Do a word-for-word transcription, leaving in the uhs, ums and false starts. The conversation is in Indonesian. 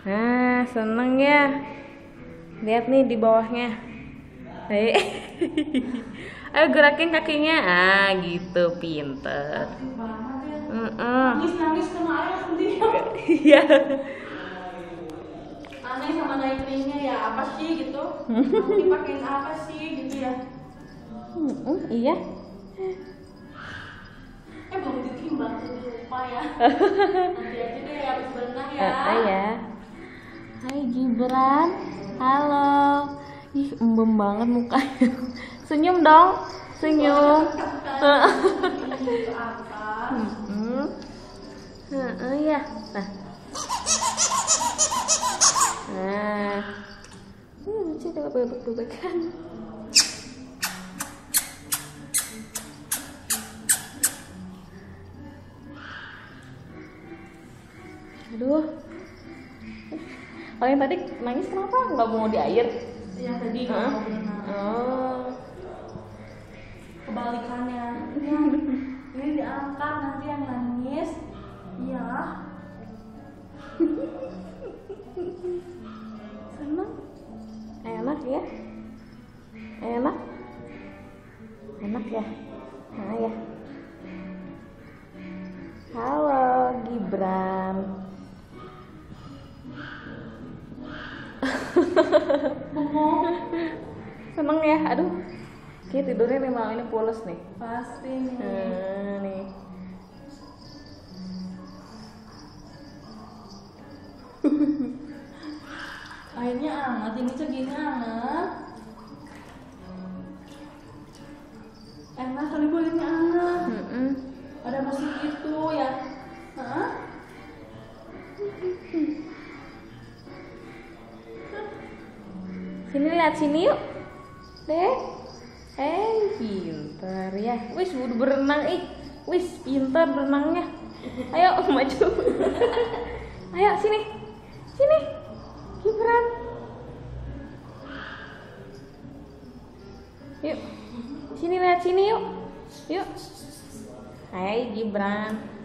Nah, seneng ya. Lihat nih di bawahnya. Ayo, ayo gerakin kakinya. Ah, gitu, pinter. Nangis-nangis kena air langsung diam. Iya. Aneh sama naiknya ya, apa sih gitu? Aku dipakein apa sih gitu ya? Iya. Eh belum ditimbang, jadi lupa ya. Nanti aja deh habis berenang ya. Uh, ya. Hai Gibran, halo. Ih, embem banget mukanya. Senyum dong, senyum. Hmm, uh, ya. Nah, nah, hmm, lucu coba bebek-bebekan. Aduh. Kalau yang tadi nangis kenapa? Nggak mau di air? Yang tadi nggak Hah? mau berenang. Oh. Kebalikannya. Ya, ini diangkat nanti yang nangis. Iya. Senang? Enak ya? Enak? Enak ya? Nah ya. Halo Gibran. Seneng ya? Aduh, kayak tidurnya nih malam ini pules nih. Pasti nih. Hmm, nih. Airnya hangat, ini segini hangat. Enak kali bu, airnya hangat. Mm-mm. Ada musik gitu ya. Hah? Sini lihat sini yuk. Dek. Eh, pintar ya. Wis udah berenang ih. Wis pintar berenangnya. Ayo maju. Ayo sini. Sini. Gibran. Yuk. Sini lihat sini yuk. Yuk. Hai Gibran.